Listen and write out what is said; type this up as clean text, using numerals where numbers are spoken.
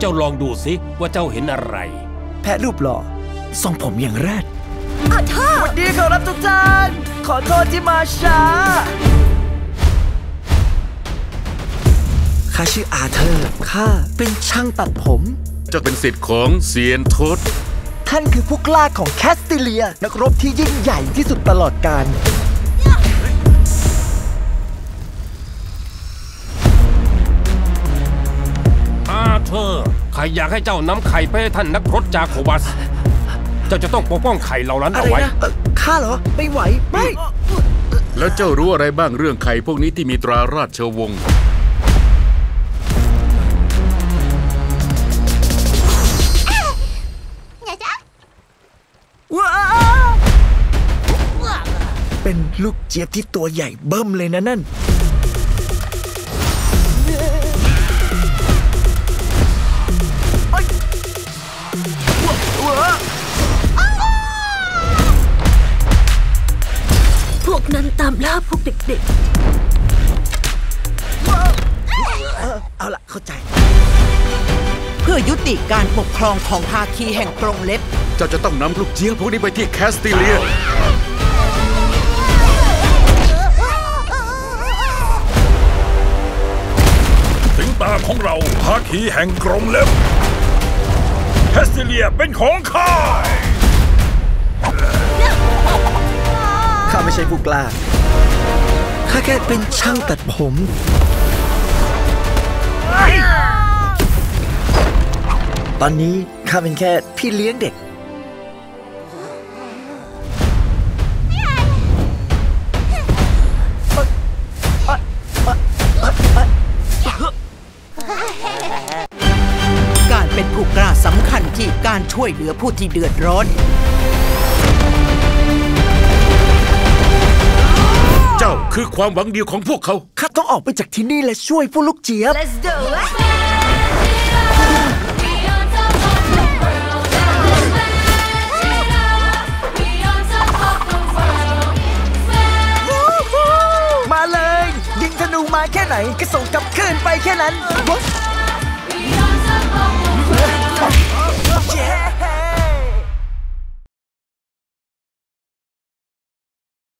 เจ้าลองดูสิว่าเจ้าเห็นอะไรแพะรูปหล่อทรงผมอย่างแรดอาเธอร์สวัสดีครับทุกท่านขอโทษที่มาช้าข้าชื่ออาเธอร์ข้าเป็นช่างตัดผมเจ้าเป็นศิษย์ของเซียนทศท่านคือผู้กล้าของแคสติเลียนักรบที่ยิ่งใหญ่ที่สุดตลอดกาลอาเธอร์ใครอยากให้เจ้านำไข่ไปให้ท่านนักรบจาโควัสเจ้าจะต้องปกป้องไข่เหล่านั้นเอาไว้ข้าเหรอไม่ไหวไม่แล้วเจ้ารู้อะไรบ้างเรื่องไข่พวกนี้ที่มีตราราชวงศ์เป็นลูกเจี๊ยบที่ตัวใหญ่เบิ่มเลยนะนั่นพวกนั้นตามล่าพวกเด็กๆเอาล่ะเข้าใจเพื่อยุติการปกครองของภาคีแห่งกรงเล็บเจ้าจะต้องนำลูกเจี๊ยบพวกนี้ไปที่แคสติเลียถึงตาของเราภาคีแห่งกรงเล็บแคสติเลียเป็นของข้าข้าไม่ใช่ผู้กล้าข้าแค่เป็นช่างตัดผมตอนนี้ข้าเป็นแค่พี่เลี้ยงเด็กการเป็นผู้กล้าสำคัญที่การช่วยเหลือผู้ที่เดือดร้อนเจ้าคือความหวังเดียวของพวกเขาข้าต้องออกไปจากที่นี่และช่วยผู้ลูกเจี๊ยบ Let's do it มาเลยยิงธนูมาแค่ไหนก็ส่งกลับคืนไปแค่นั้น